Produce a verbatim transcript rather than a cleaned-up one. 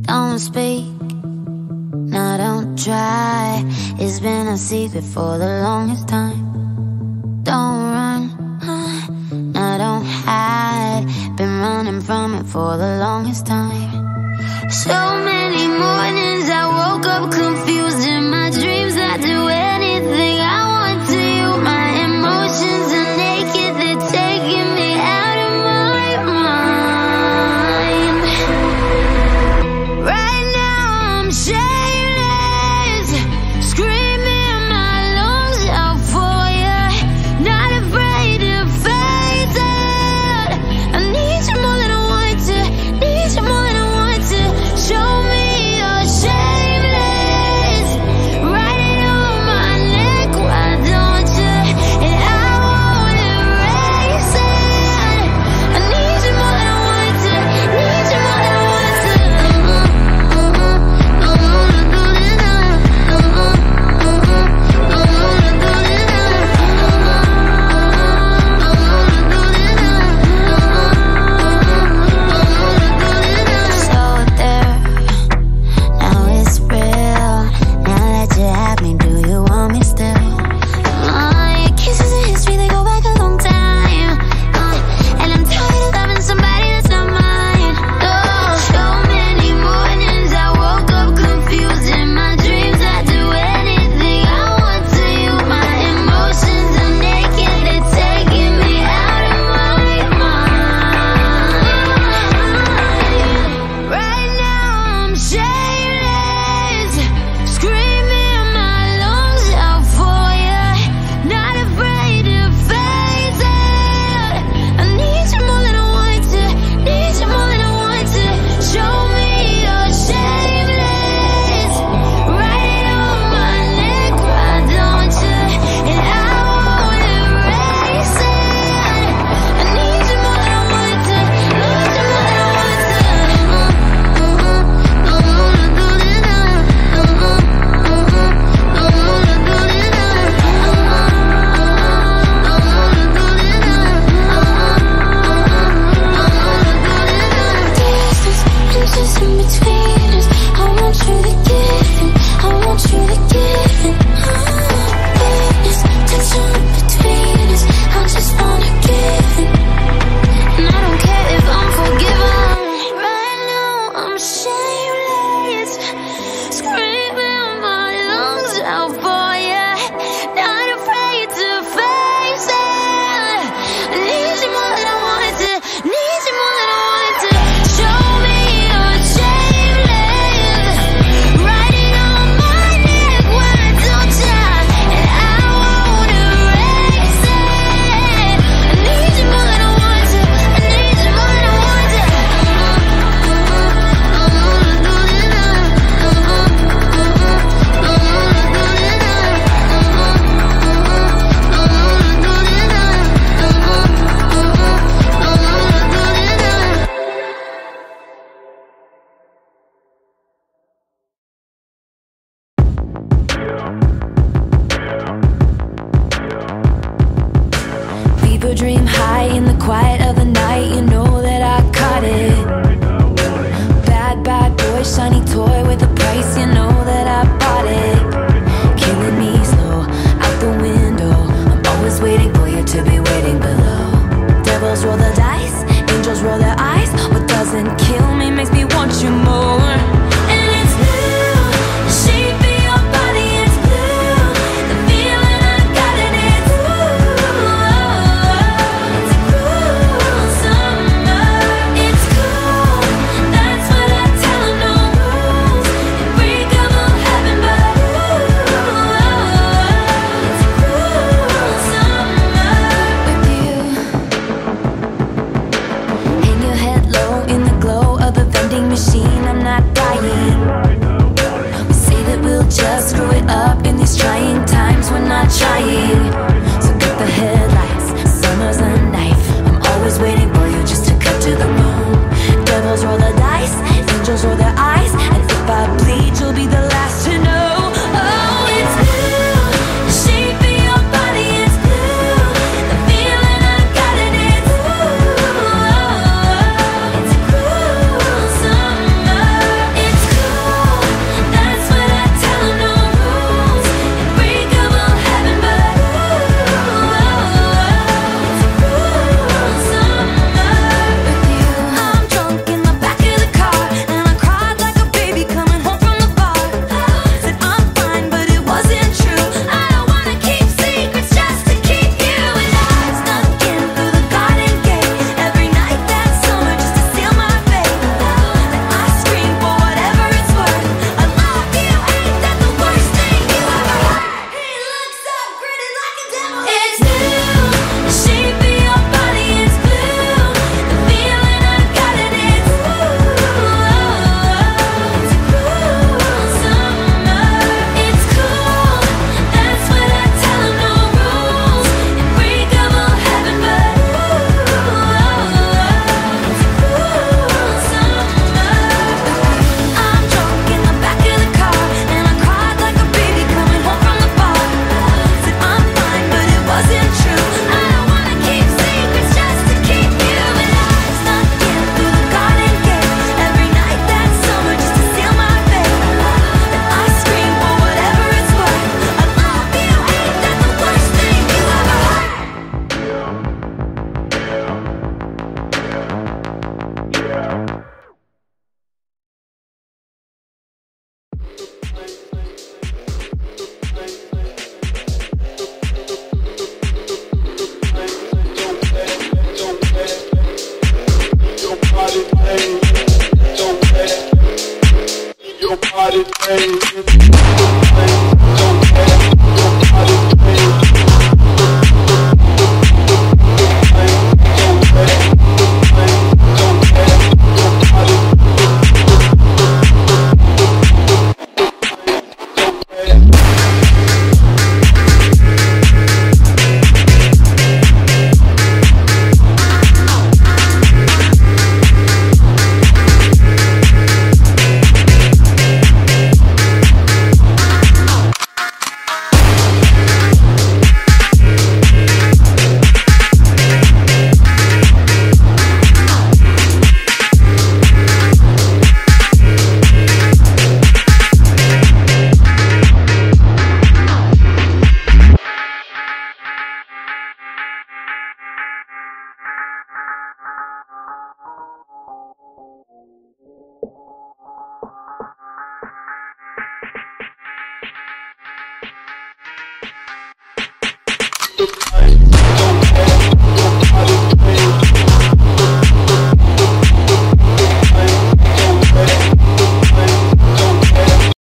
Don't speak, no, don't try. It's been a secret for the longest time. Don't run, no, don't hide. Been running from it for the longest time. So many mornings I woke up confused. In my dreams I do anything I want to you. My emotions are naked, they're taking me out of my mind. Right now I'm shameless, screaming my lungs out for you. Not afraid to face it. I need you more than I want to, need you more than I want to. Show me you're shameless, write it on my neck, why don't you? And I won't erase it. I need you more than I want to, need you more than I want to. I wanna do this now. I wanna do this now. I wanna do this now. So there, now it's real. Now that you have me, do you want me still? My kisses and history, they go back a long time. Uh, and I'm tired of loving somebody that's not mine. Oh, so many mornings I woke up confused. In my dreams I do anything I want to you. My emotions are naked, they're taking me out of my mind. Right now I'm shameless, screaming my lungs out for you. Not afraid to face it. I need you more than I want to, need you more than I want to. Show me you're shameless, write it on my neck, why don't you? And I won't erase it. I need you more than I want to, need you more than I want to. I wanna do this now. I wanna do this now. I wanna do this now. Distance, inches in between us. I want you to give in, I want you to give in. Witness, tension between us. I just wanna give in. And I don't care if I'm forgiven. Right now I'm shameless, screaming my lungs out for you. Not afraid to face it. I need you more than I want to, need you more than I want to. Show me you're shameless, write it on my neck, why don't you? And I won't erase it. I need you more than I want to, I need you more than I want to. I wanna do this now. I wanna do this now. I wanna do this now. I wanna do this now. People dream high in the quiet of the night. You know that I caught it. Bad, bad boy, shiny toy with a price. You know that I bought it. Killing me slow, out the window. I'm always waiting for you to be waiting below. Devils roll the dice, angels roll their eyes. What doesn't kill me makes me want you more. And it's blue, the shape of your body is blue. The feeling I got in it, ooh. It's a cruel summer. It's cool, that's what I tell 'em, no rules. Bye.